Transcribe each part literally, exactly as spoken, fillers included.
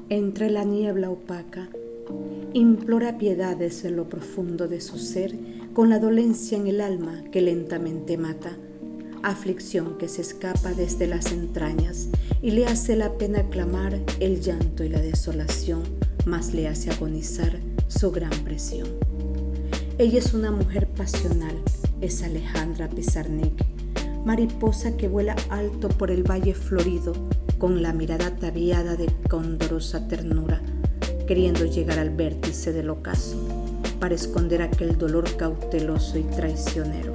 Entre la niebla opaca, implora piedad desde lo profundo de su ser, con la dolencia en el alma que lentamente mata, aflicción que se escapa desde las entrañas y le hace la pena clamar el llanto y la desolación, más le hace agonizar su gran presión. Ella es una mujer pasional, es Alejandra Pizarnik, mariposa que vuela alto por el valle florido, con la mirada ataviada de condorosa ternura, queriendo llegar al vértice del ocaso, para esconder aquel dolor cauteloso y traicionero.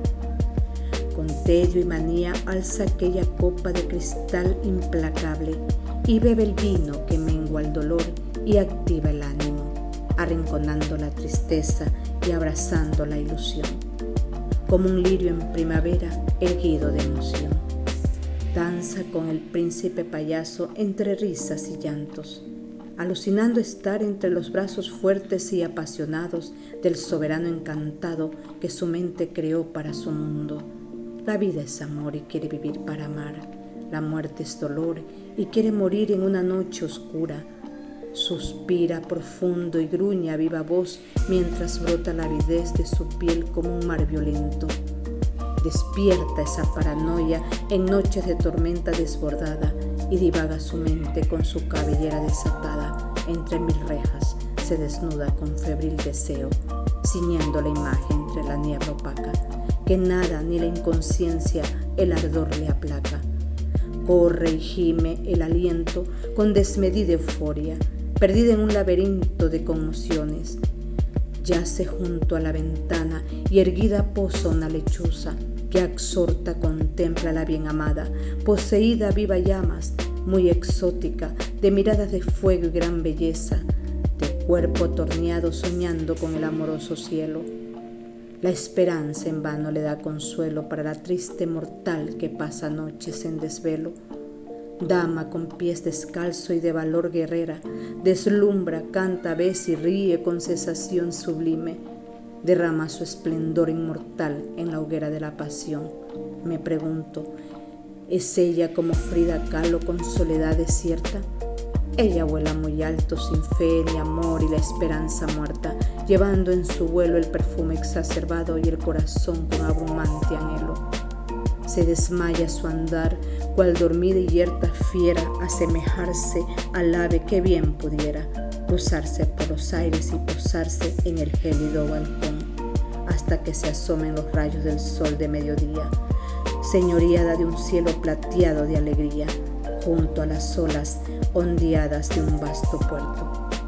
Con tedio y manía alza aquella copa de cristal implacable y bebe el vino que mengua el dolor y activa el ánimo, arrinconando la tristeza y abrazando la ilusión. Como un lirio en primavera, erguido de emoción. Danza con el príncipe payaso entre risas y llantos, alucinando estar entre los brazos fuertes y apasionados del soberano encantado que su mente creó para su mundo. La vida es amor y quiere vivir para amar. La muerte es dolor y quiere morir en una noche oscura. Suspira profundo y gruñe a viva voz mientras brota la avidez de su piel como un mar violento. Despierta esa paranoia en noches de tormenta desbordada y divaga su mente con su cabellera desatada. Entre mil rejas se desnuda con febril deseo, ciñendo la imagen entre la niebla opaca, que nada ni la inconsciencia el ardor le aplaca. Corre y gime el aliento con desmedida euforia, perdida en un laberinto de conmociones. Yace junto a la ventana y erguida posa una lechuza que absorta contempla a la bien amada, poseída a viva llamas, muy exótica, de miradas de fuego y gran belleza, de cuerpo atorneado soñando con el amoroso cielo. La esperanza en vano le da consuelo para la triste mortal que pasa noches en desvelo. Dama con pies descalzo y de valor guerrera, deslumbra, canta, besa y ríe con sensación sublime. Derrama su esplendor inmortal en la hoguera de la pasión. Me pregunto, ¿es ella como Frida Kahlo con soledad desierta? Ella vuela muy alto sin fe ni amor y la esperanza muerta, llevando en su vuelo el perfume exacerbado y el corazón con abrumante anhelo. Se desmaya su andar, cual dormida y yerta fiera, asemejarse al ave que bien pudiera cruzarse por los aires y posarse en el gélido balcón, hasta que se asomen los rayos del sol de mediodía, señoreada de un cielo plateado de alegría, junto a las olas ondeadas de un vasto puerto.